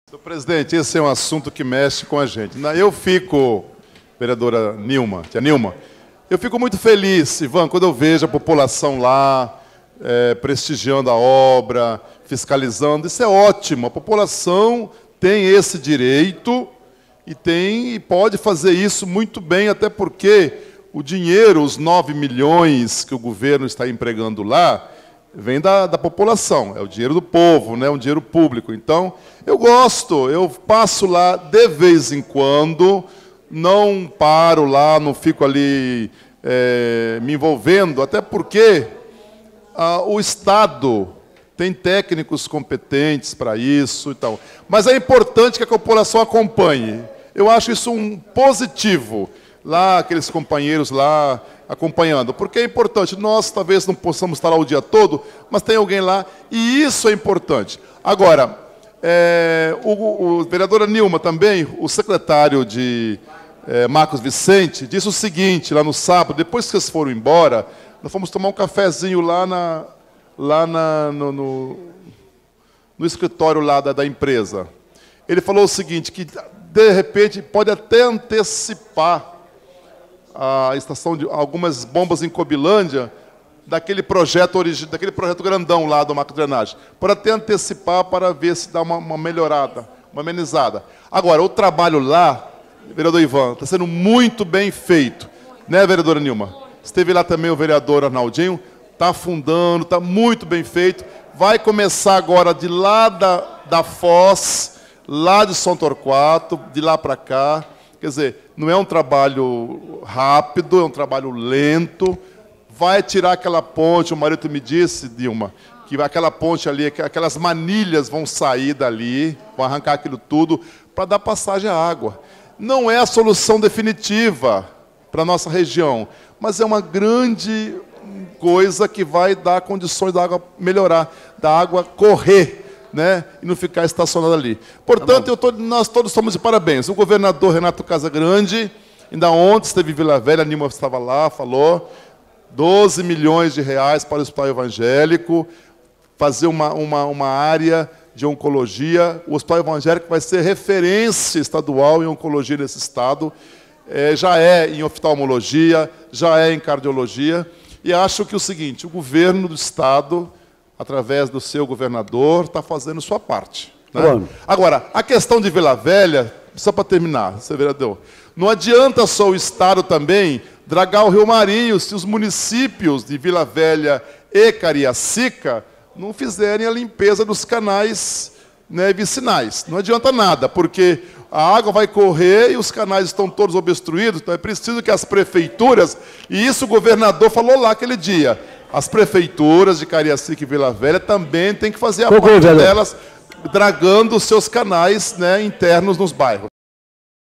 Senhor presidente, esse é um assunto que mexe com a gente. Eu fico, vereadora Nilma, tia Nilma, eu fico muito feliz, Ivan, quando eu vejo a população lá prestigiando a obra, fiscalizando. Isso é ótimo. A população tem esse direito e pode fazer isso muito bem, até porque o dinheiro, os 9 milhões que o governo está empregando lá, vem da população, é o dinheiro do povo, né? Um dinheiro público. Então, eu gosto, eu passo lá de vez em quando, não paro lá, não fico ali me envolvendo, até porque o Estado tem técnicos competentes para isso e tal. Mas é importante que a população acompanhe. Eu acho isso um positivo. Lá, aqueles companheiros lá acompanhando, porque é importante. Nós talvez não possamos estar lá o dia todo, mas tem alguém lá, e isso é importante. Agora, o vereadora Nilma também, o secretário de Marcos Vicente, disse o seguinte, lá no sábado, depois que vocês foram embora, nós fomos tomar um cafezinho lá no escritório lá da empresa. Ele falou o seguinte, que de repente pode até antecipar a estação de algumas bombas em Cobilândia, daquele projeto grandão lá do Macro Drenagem, para até antecipar, para ver se dá uma melhorada, uma amenizada. Agora, o trabalho lá, vereador Ivan, está sendo muito bem feito, né, vereadora Nilma? Esteve lá também o vereador Arnaldinho, está afundando, está muito bem feito. Vai começar agora de lá da Foz, lá de São Torquato, de lá para cá. Quer dizer, não é um trabalho rápido, é um trabalho lento. Vai tirar aquela ponte, o marido me disse, Dilma, que aquela ponte ali, aquelas manilhas vão sair dali, vão arrancar aquilo tudo, para dar passagem à água. Não é a solução definitiva para a nossa região, mas é uma grande coisa que vai dar condições da água melhorar, da água correr, né, e não ficar estacionado ali. Portanto, nós todos estamos de parabéns. O governador Renato Casagrande, ainda ontem esteve em Vila Velha, a Nilma estava lá, falou, 12 milhões de reais para o Hospital Evangélico, fazer uma área de oncologia. O Hospital Evangélico vai ser referência estadual em oncologia nesse estado, já é em oftalmologia, já é em cardiologia, e acho que o seguinte, o governo do estado, através do seu governador, está fazendo sua parte, né? Agora, a questão de Vila Velha, só para terminar, seu vereador, não adianta só o Estado também dragar o Rio Marinho se os municípios de Vila Velha e Cariacica não fizerem a limpeza dos canais, né, vicinais. Não adianta nada, porque a água vai correr e os canais estão todos obstruídos, então é preciso que as prefeituras, e isso o governador falou lá aquele dia, as prefeituras de Cariacica e Vila Velha também têm que fazer a parte delas, dragando os seus canais, né, internos nos bairros.